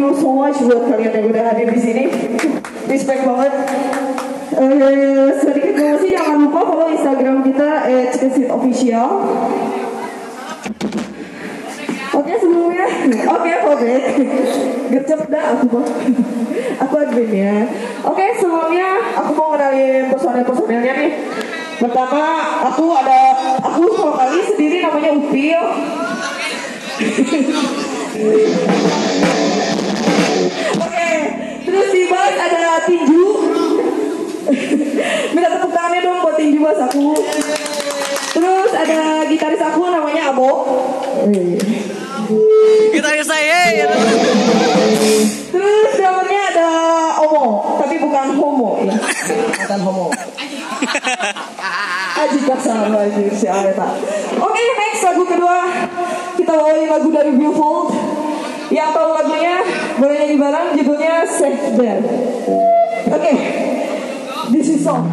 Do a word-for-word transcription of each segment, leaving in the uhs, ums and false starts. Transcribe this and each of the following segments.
you so much buat kalian yang udah hadir di sini. Respect banget. Uh, sedikit promosi, jangan lupa follow Instagram kita at @cikesit_official. Oke sebelumnya, oke Hobbit, gercep dah aku mah, aku adminnya. Oke sebelumnya aku mau kenalin personel-personelnya nih. Pertama aku ada, aku vokalis sendiri namanya Upil. Oke, terus di bass ada Tinju. Minta tepuk tangannya dong buat Tinju bass aku. Terus ada gitaris aku namanya Abo. Gitaris saya. Terus drummernya ada Omo, tapi bukan homo ya. Bukan homo. Aji kasar lagi si Aleta. Oke, next lagu kedua kita bawain lagu dari Billfold. Yang tahu lagunya boleh nyanyi bareng, judulnya Save Them. Oke, this is song.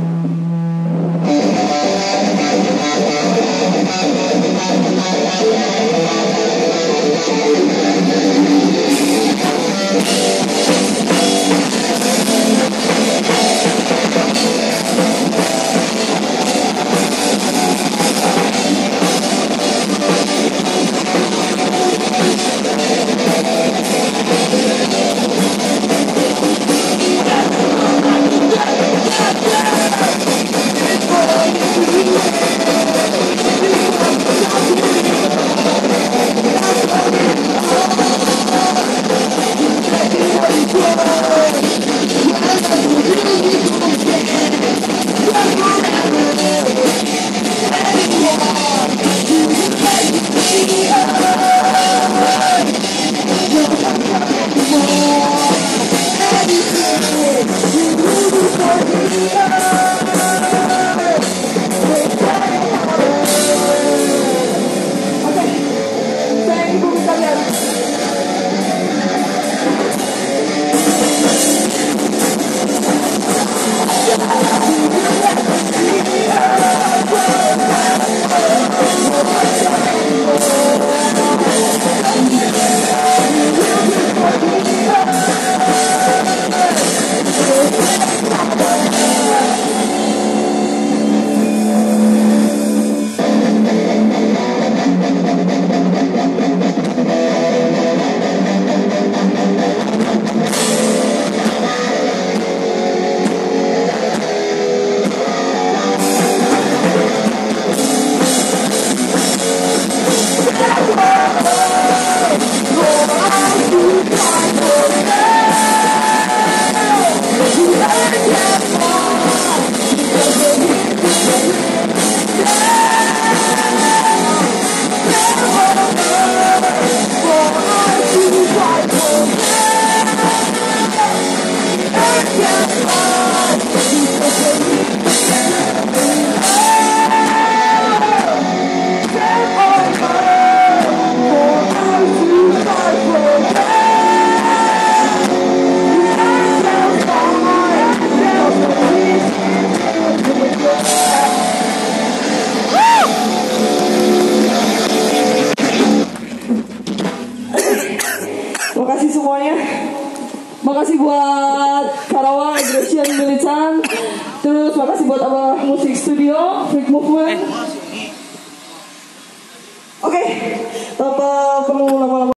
Makasih semuanya. Makasih buat Karawang Aggression Militant. Terus makasih buat Abah Musik Studio, Freak Movement. Oke, okay. Tanpa perlu lama-lama